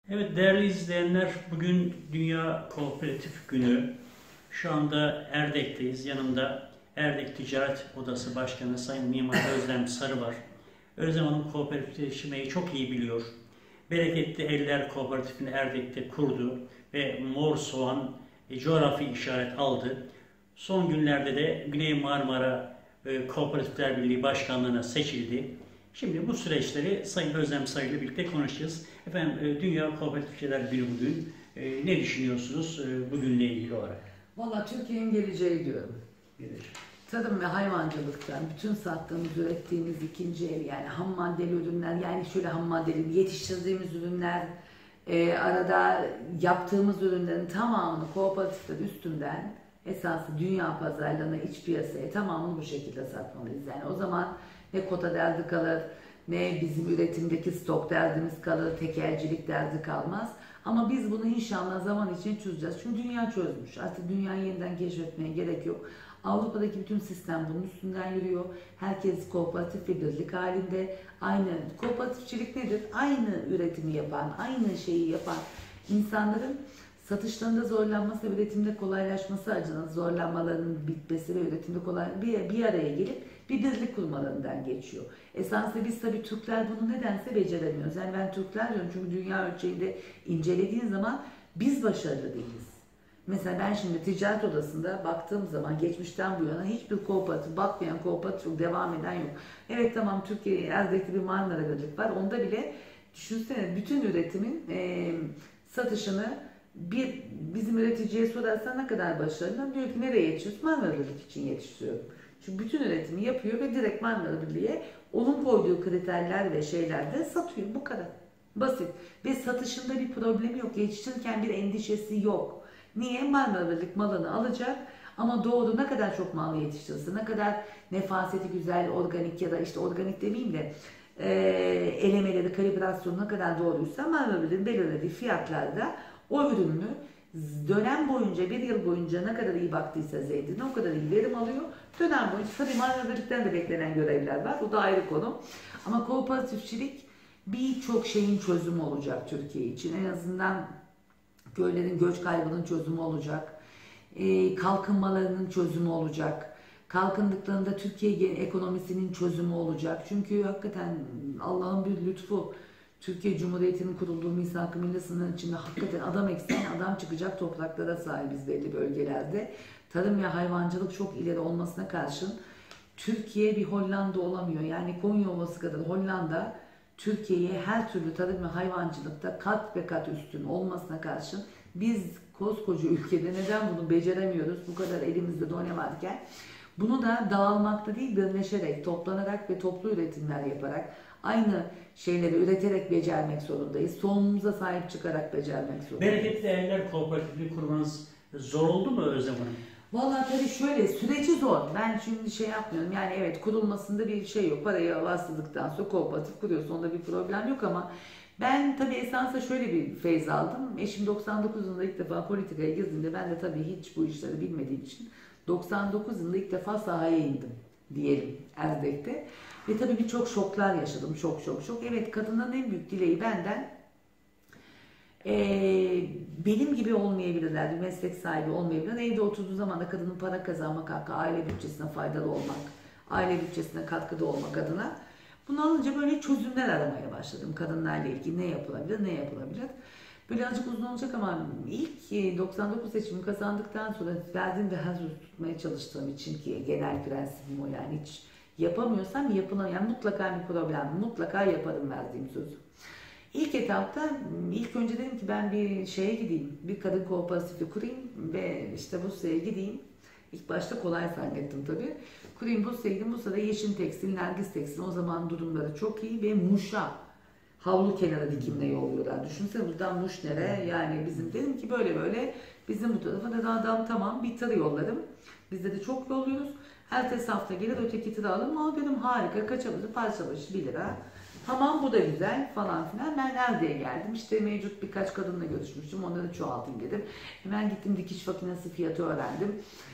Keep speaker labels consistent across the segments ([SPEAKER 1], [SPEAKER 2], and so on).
[SPEAKER 1] Evet değerli izleyenler, bugün Dünya Kooperatif Günü. Şu anda Erdek'teyiz. Yanımda Erdek Ticaret Odası Başkanı Sayın Mimar Özlem Sarı var. Özlem Hanım kooperatifleşmeyi çok iyi biliyor. Bereketli Eller Kooperatifini Erdek'te kurdu ve Mor Soğan coğrafi işaret aldı. Son günlerde de Güney Marmara Kooperatifler Birliği Başkanlığı'na seçildi. Şimdi bu süreçleri Sayın Özlem Sarı ile birlikte konuşacağız. Efendim Dünya Kooperatifçiler Günü bugün. Ne düşünüyorsunuz bugünle ilgili olarak?
[SPEAKER 2] Valla Türkiye'nin geleceği diyorum.
[SPEAKER 1] Gelir.
[SPEAKER 2] Tarım ve hayvancılıktan bütün sattığımız, ürettiğimiz ikinci el yani ham maddeli ürünler, yani şöyle ham maddeli yetiştirdiğimiz ürünler, arada yaptığımız ürünlerin tamamını kooperatifler üstünden esası dünya pazarlarına, iç piyasaya tamamını bu şekilde satmalıyız. Yani o zaman ne kota derdi kalır, ne bizim üretimdeki stok derdimiz kalır, tekelcilik derdi kalmaz. Ama biz bunu inşallah zaman içinde çözeceğiz. Çünkü dünya çözmüş. Artık dünyayı yeniden keşfetmeye gerek yok. Avrupa'daki bütün sistem bunun üstünden yürüyor. Herkes kooperatif ve birlik halinde. Aynı kooperatifçilik nedir? Aynı üretimi yapan, aynı şeyi yapan insanların satışlarında zorlanması, üretimde kolaylaşması açısından zorlanmalarının bitmesi ve üretimde bir araya gelip bir birlik kurmalarından geçiyor. Esasında biz tabii Türkler bunu nedense beceremiyoruz. Yani ben Türkler diyorum çünkü dünya ölçeğinde incelediğin zaman biz başarılı değiliz. Mesela ben şimdi ticaret odasında baktığım zaman geçmişten bu yana hiçbir kooperatif, bakmayan kooperatif devam eden yok. Evet tamam, Türkiye Erdek'te bir Marmara Birlik var. Onda bile düşünsene bütün üretimin satışını bizim üreticiye sorarsan ne kadar başarılı? Diyor ki nereye yetiştiriyorsun? Marmara Birlik için yetiştiriyorum. Çünkü bütün üretimi yapıyor ve direkt Marmara Birliği'ye onun koyduğu kriterler ve şeylerde satıyor. Bu kadar. Basit. Ve satışında bir problemi yok. Yetiştirirken bir endişesi yok. Niye? Marmara Birlik malını alacak ama doğru ne kadar çok mal yetiştirirse, ne kadar nefaseti güzel, organik ya da işte organik demeyeyim de elemeleri, kalibrasyonu ne kadar doğruysa Marmara Birliği'nin belirlediği fiyatlarda o ürünü dönem boyunca, bir yıl boyunca ne kadar iyi baktıysa zeytine o kadar iyi verim alıyor. Dönem boyunca tabii Marmara Birlik'ten de beklenen görevler var. Bu da ayrı konu. Ama kooperatifçilik birçok şeyin çözümü olacak Türkiye için. En azından köylerin göç kaybının çözümü olacak. Kalkınmalarının çözümü olacak. Kalkındıklarında Türkiye ekonomisinin çözümü olacak. Çünkü hakikaten Allah'ın bir lütfu. Türkiye Cumhuriyeti'nin kurulduğu misak-ı milli sınırının içinde hakikaten adam eksen adam çıkacak topraklara sahibiz belli bölgelerde. Tarım ve hayvancılık çok ileri olmasına karşın Türkiye bir Hollanda olamıyor. Yani Konya Ovası kadar Hollanda Türkiye'ye her türlü tarım ve hayvancılıkta kat be kat üstün olmasına karşın biz koskoca ülkede neden bunu beceremiyoruz? Bu kadar elimizde done varken bunu da dağılmakta değil, birleşerek, toplanarak ve toplu üretimler yaparak aynı şeyleri üreterek becermek zorundayız. Tohumumuza sahip çıkarak becermek zorundayız.
[SPEAKER 1] Bereketli Eller Kooperatifini kurmanız zor oldu mu Özlem Hanım?
[SPEAKER 2] Vallahi tabii şöyle, süreci zor. Ben şimdi şey yapmıyorum. Yani evet, kurulmasında bir şey yok. Parayı bastırdıktan sonra kooperatif kuruyorsun. Onda bir problem yok ama ben tabii esansa şöyle bir feyz aldım. Eşim 99 yılında ilk defa politikaya girdiğinde ben de tabii hiç bu işleri bilmediğim için 99 yılında ilk defa sahaya indim diyelim Erdek'te. Ve tabii birçok şoklar yaşadım. Şok. Evet, kadının en büyük dileği benden benim gibi olmayabilirler, bir meslek sahibi olmayabilirler. Evde oturduğu zaman da kadının para kazanmak hakkı, aile bütçesine faydalı olmak, aile bütçesine katkıda olmak adına. Bunu alınca böyle çözümler aramaya başladım. Kadınlarla ilgili ne yapılabilir, ne yapılabilir. Böyle azıcık uzun olacak ama ilk 99 seçimi kazandıktan sonra verdiğim her sözü tutmaya çalıştığım için ki genel prensibim o, yani hiç yapamıyorsam yani mutlaka bir problem, mutlaka yaparım verdiğim sözü. İlk etapta ilk önce dedim ki ben bir şeye gideyim, bir kadın kooperatifi kurayım ve işte Bursa'ya gideyim. İlk başta kolay zannettim tabii. Kurayım, Bursa'ya gideyim. Bursa'da Yeşim Tekstil, Nergis Tekstil, o zaman durumları çok iyi ve Muş'a havlu kenarı dikimine yolluyorlar. Düşünsene buradan Muş nere? Yani bizim, dedim ki böyle bizim bu tarafa da adam tamam bir tır yollarım. Bizde de çok yolluyoruz. Ertesi hafta gelir öteki tırı alırım. Ama dedim harika, kaça başı? Parça başı 1 lira. Tamam bu da güzel falan filan. Ben Erdek'e geldim. İşte mevcut birkaç kadınla görüşmüştüm. Onları çoğaltayım dedim. Hemen gittim dikiş makinesi fiyatı öğrendim.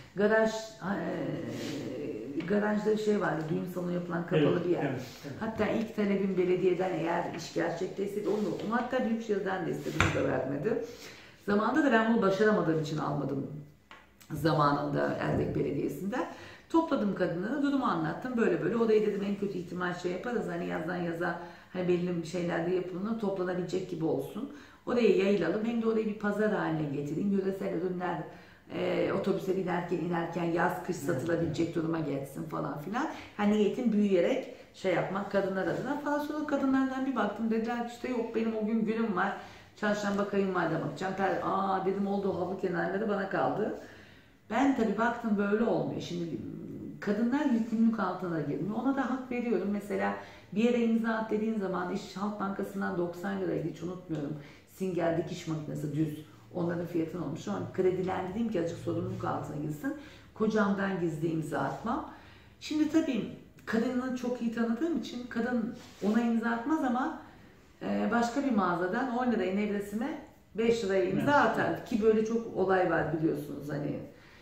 [SPEAKER 2] Garajda şey vardı, düğün salonu yapılan kapalı bir yer.
[SPEAKER 1] Evet, evet.
[SPEAKER 2] Hatta ilk talebim belediyeden eğer iş gerçekleşseydi onu hatta Büyükşehir'den de istedim, o da vermedi. Zamanında da ben bunu başaramadığım için almadım zamanında Erdek Belediyesi'nden. Topladım kadınları, durumu anlattım, böyle böyle. Odayı dedim en kötü ihtimal şey yaparız, hani yazdan yaza hani belli bir şeyler de yapılır, toplanabilecek gibi olsun. Orayı yayılalım, hem de orayı bir pazar haline getirin. Yöresel ürünler otobüse binerken inerken yaz kış satılabilecek duruma geçsin falan filan. Hani niyetim büyüyerek şey yapmak kadınlar adına falan. Sonra kadınlardan bir baktım, dediler işte yok benim o gün günüm var. Çarşamba kayınvalide bakacağım. Aa dedim oldu, havlu kenarları bana kaldı. Ben tabii baktım böyle olmuyor. Şimdi kadınlar yükümlülük altına girmiyor. Ona da hak veriyorum. Mesela bir yere imza at dediğin zaman İş Halk Bankası'ndan 90 liraydı, hiç unutmuyorum. Singer dikiş makinesi düz. Onların fiyatını olmuş. Şu an kredilendireyim ki azıcık sorumluluk altına girsin. Kocamdan gizli imza atmam. Şimdi tabii kadını çok iyi tanıdığım için kadın ona imza atmaz ama başka bir mağazadan 10 lirayı nevresine 5 liraya imza atar. Ki böyle çok olay var biliyorsunuz hani.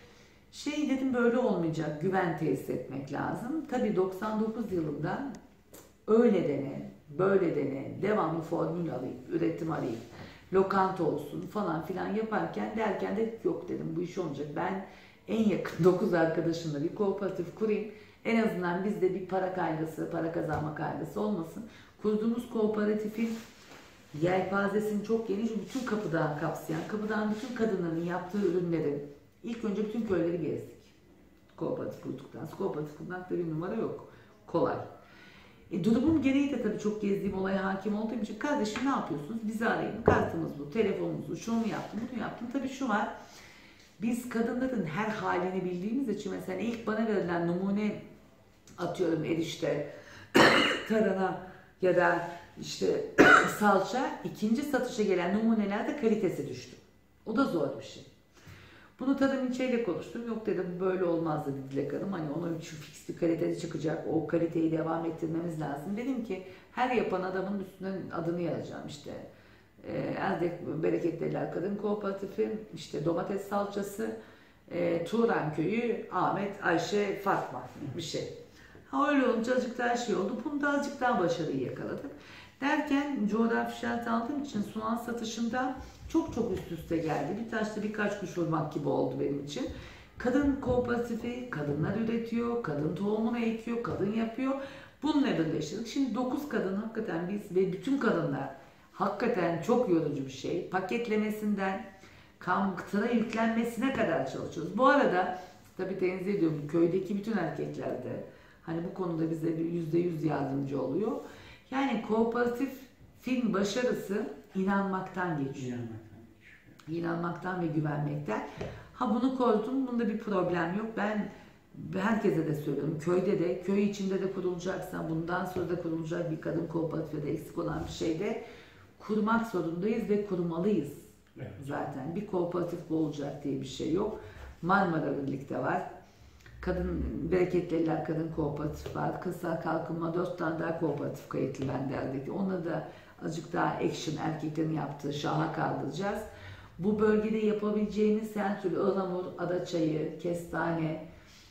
[SPEAKER 2] Şey dedim böyle olmayacak, güven tesis etmek lazım. Tabii 99 yılında öyle dene, böyle dene, devamlı formül alayım, üretim arayayım, lokanta olsun falan filan yaparken derken de yok dedim bu iş olmayacak. Ben en yakın 9 arkadaşımla bir kooperatif kurayım. En azından bizde bir para kaygısı, para kazanma kaygısı olmasın. Kurduğumuz kooperatifin yelpazesini çok geniş, bütün kapıdan kapsayan, kapıdan bütün kadınların yaptığı ürünleri ilk önce bütün köyleri gezdik. Kooperatif kurduktan. Kooperatif kurmakta bir numara yok. Kolay. Durumum gereği de tabii çok gezdiğim olaya hakim olduğum için kardeşim ne yapıyorsunuz? Bizi arayın. Kartımız bu, telefonumuz bu, şunu yaptım, bunu yaptım. Tabii şu var. Biz kadınların her halini bildiğimiz için mesela ilk bana verilen numune atıyorum erişte, tarhana ya da işte salça, ikinci satışa gelen numunelerde kalitesi düştü. O da zor bir şey. Bunu tadım ilçeyle konuştum. Yok dedim böyle olmaz dedi Dilek Hanım. Hani onun için fix bir kaliteli çıkacak. O kaliteyi devam ettirmemiz lazım. Dedim ki her yapan adamın üstüne adını yazacağım işte. Erdek Bereketliler Kadın Kooperatifi, işte domates salçası, Turan Köyü, Ahmet, Ayşe, Fatma bir şey. Ha öyle olunca azıcık daha şey oldu. Bunda azıcık daha başarıyı yakaladık. Derken coğrafi şart aldığım için soğan satışında çok üst üste geldi. Bir taşla birkaç kuş vurmak gibi oldu benim için. Kadın kooperatifi, kadınlar üretiyor, kadın tohumunu ekiyor, kadın yapıyor. Bununla birleştirdik. Şimdi 9 kadın hakikaten biz ve bütün kadınlar hakikaten çok yorucu bir şey. Paketlemesinden kantıra yüklenmesine kadar çalışıyoruz. Bu arada tabii tenzih ediyorum köydeki bütün erkekler de hani bu konuda bize %100 yardımcı oluyor. Yani kooperatifin başarısı inanmaktan geçiyor. İnanmaktan ve güvenmekten. Ha bunu koydum, bunda bir problem yok. Ben herkese de söylüyorum. Köyde de, köy içinde de kurulacaksa, bundan sonra da kurulacak bir kadın kooperatifi de eksik olan bir şeyde kurmak zorundayız ve kurmalıyız. Evet. Zaten bir kooperatif bu olacak diye bir şey yok. Marmara Birlik'te var. Kadın Bereketliler Kadın Kooperatif var. Kırsal Kalkınma 4 tane daha kooperatif kayıtlı bende Erdek'te. Onları da azıcık daha action erkeklerin yaptığı şaha kaldıracağız. Bu bölgede yapabileceğimiz her türlü ıhlamur, adaçayı, kestane,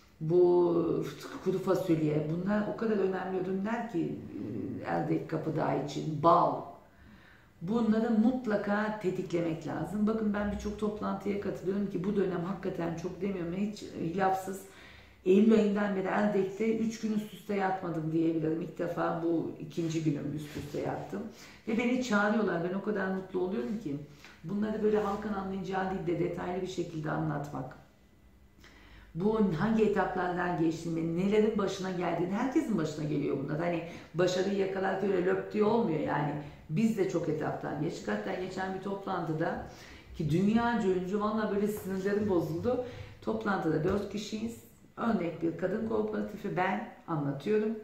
[SPEAKER 2] bu kuru fasulye, bunlar o kadar önemli ürünler ki Erdek Kapıdağ için, bal. Bunları mutlaka tetiklemek lazım. Bakın ben birçok toplantıya katılıyorum ki bu dönem hakikaten çok demiyorum hiç hilafsız. Eylül ayından beri Erdek'te 3 gün üst üste yatmadım diyebilirim. İlk defa bu ikinci günüm üst üste yattım. Ve beni çağırıyorlar. Ben o kadar mutlu oluyorum ki. Bunları böyle halkın anlayacağı değil de detaylı bir şekilde anlatmak. Bu hangi etaplardan geçtiğini, nelerin başına geldiğini, herkesin başına geliyor bunlar. Hani başarıyı yakalarken öyle löp diye olmuyor yani. Biz de çok etaptan geçtik. Hatta geçen bir toplantıda ki dünyaca ünlü, valla böyle sinirlerim bozuldu. Toplantıda 4 kişiyiz. Örnek bir kadın kooperatifi ben anlatıyorum.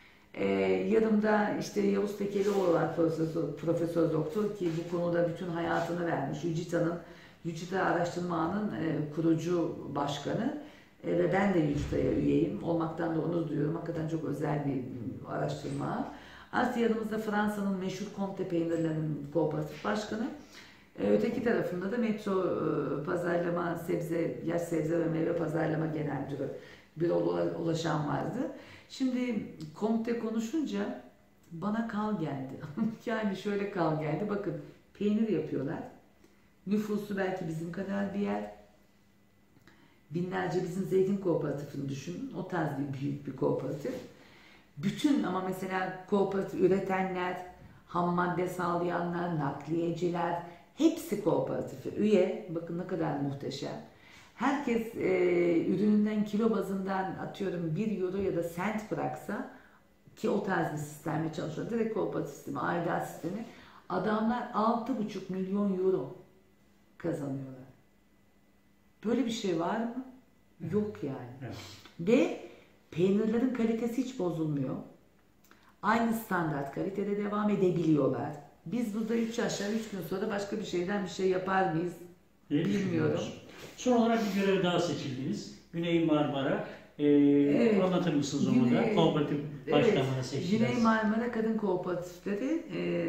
[SPEAKER 2] Yanımda işte Yavuz Tekelioğlu var, profesör doktor ki bu konuda bütün hayatını vermiş. Yücita Araştırma Ağı'nın kurucu başkanı ve ben de Yücita'ya üyeyim. Olmaktan da onur duyuyorum. Hakikaten çok özel bir araştırma. Artı yanımızda Fransa'nın meşhur Comte peynirlerinin kooperatif başkanı. Öteki tarafında da Metro Pazarlama Yaş Sebze ve Meyve Pazarlama Genel Müdürü Birol Ulaşan vardı. Şimdi Comte konuşunca bana kal geldi. Yani şöyle kal geldi. Bakın peynir yapıyorlar. Nüfusu belki bizim kadar bir yer. Binlerce bizim zeytin kooperatifini düşünün. O tarz büyük bir kooperatif. Bütün ama mesela kooperatif üretenler, ham madde sağlayanlar, nakliyeciler hepsi kooperatife üye. Bakın ne kadar muhteşem. Herkes ürününden kilo bazından atıyorum 1 euro ya da sent bıraksa ki o tarz bir sistemle çalışıyor. Direkt kooperatif sistemi, aidat sistemi. Adamlar 6,5 milyon euro kazanıyorlar. Böyle bir şey var mı? Yok yani.
[SPEAKER 1] Evet.
[SPEAKER 2] Ve peynirlerin kalitesi hiç bozulmuyor. Aynı standart kalitede devam edebiliyorlar. Biz burada 3 aşağı 3 gün sonra başka bir şeyden bir şey yapar mıyız? Bilmiyorum.
[SPEAKER 1] Son olarak bir görev daha seçildiniz. Güney Marmara.
[SPEAKER 2] Evet.
[SPEAKER 1] Anlatır mısınız onu da? Kooperatif başkanlığına seçtiniz.
[SPEAKER 2] Güney Marmara Kadın Kooperatifleri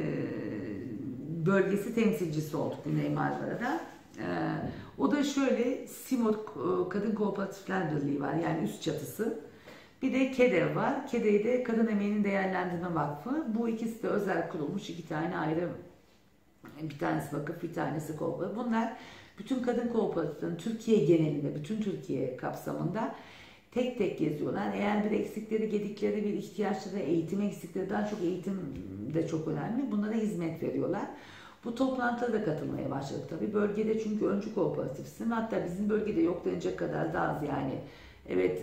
[SPEAKER 2] bölgesi temsilcisi olduk Güney Marmara'da. O da şöyle, SİMOK Kadın Kooperatifler Birliği var, yani üst çatısı. Bir de KEDEV var. KEDEV de Kadın Emeğinin Değerlendirme Vakfı. Bu ikisi de özel kurulmuş 2 tane ayrı, bir tanesi vakıf, bir tanesi kooperatif. Bunlar bütün kadın kooperatiflerin Türkiye genelinde, bütün Türkiye kapsamında tek tek geziyorlar. Eğer bir eksikleri, gedikleri, bir ihtiyaçları, eğitim eksikleri, daha çok eğitim de çok önemli. Bunlara hizmet veriyorlar. Bu toplantılara da katılmaya başladık tabii. Bölgede çünkü öncü kooperatifsin. Hatta bizim bölgede yok denecek kadar da az yani. Evet,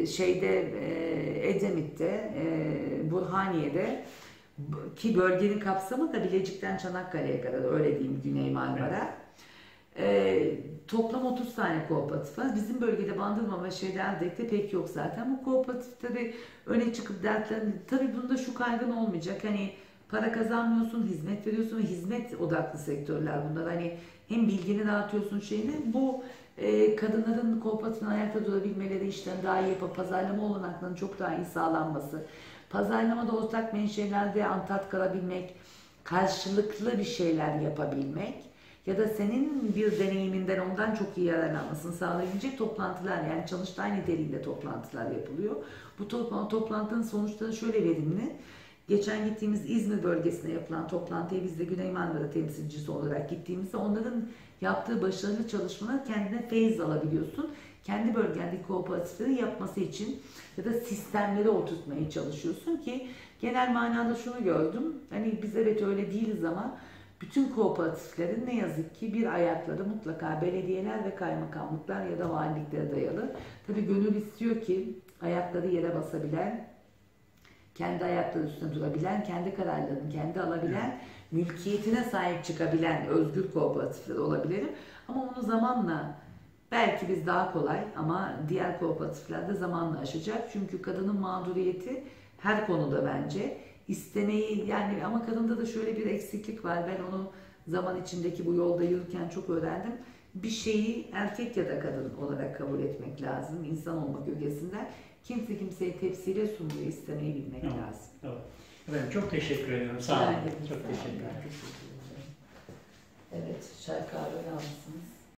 [SPEAKER 2] Edemit'te, Burhaniye'de ki bölgenin kapsamı da Bilecik'ten Çanakkale'ye kadar, öyle diyeyim, Güney Marmara. Toplam 30 tane kooperatif var. Bizim bölgede Bandırma ve Erdek'te pek yok zaten. Bu kooperatifleri öne çıkıp dertlerini, tabii bunda şu kaygın olmayacak. Hani para kazanmıyorsun, hizmet veriyorsun ve hizmet odaklı sektörler bunlar. Hani hem bilgini dağıtıyorsun şeyini. Bu kadınların kooperatifin ayakta durabilmeleri, işlerini daha iyi yapıp pazarlama olanaklarının çok daha iyi sağlanması, pazarlamada ortak menşelerde antat kalabilmek, karşılıklı bir şeyler yapabilmek ya da senin bir deneyiminden ondan çok iyi yararlanmasını sağlayabilecek toplantılar, yani çalıştay niteliğinde toplantılar yapılıyor. Bu toplantının sonuçları şöyle verimli. Geçen gittiğimiz İzmir bölgesine yapılan toplantıya biz de Güney Marmara temsilcisi olarak gittiğimizde onların yaptığı başarılı çalışmalar kendine feyz alabiliyorsun. Kendi bölgendeki kooperatifleri yapması için ya da sistemleri oturtmaya çalışıyorsun ki genel manada şunu gördüm. Hani biz evet öyle değiliz ama bütün kooperatiflerin ne yazık ki bir ayakları mutlaka belediyeler ve kaymakamlıklar ya da valiliklere dayalı. Tabii gönül istiyor ki ayakları yere basabilen, kendi ayakları üstüne durabilen, kendi kararlarını kendi alabilen, mülkiyetine sahip çıkabilen özgür kooperatifler olabilirim. Ama onu zamanla, belki biz daha kolay ama diğer kooperatifler de zamanla aşacak. Çünkü kadının mağduriyeti her konuda bence. İstemeyi, yani ama kadında da şöyle bir eksiklik var. Ben onu zaman içindeki bu yolda yürürken çok öğrendim. Bir şeyi erkek ya da kadın olarak kabul etmek lazım. İnsan olmak ögesinden. Kimse kimseye tepsiyle sunduğu istemeyi bilmek lazım.
[SPEAKER 1] Evet. Evet, çok teşekkür ediyorum. Sağ olun. Çok teşekkür ederim.
[SPEAKER 2] Evet, çay kahve almışsınız.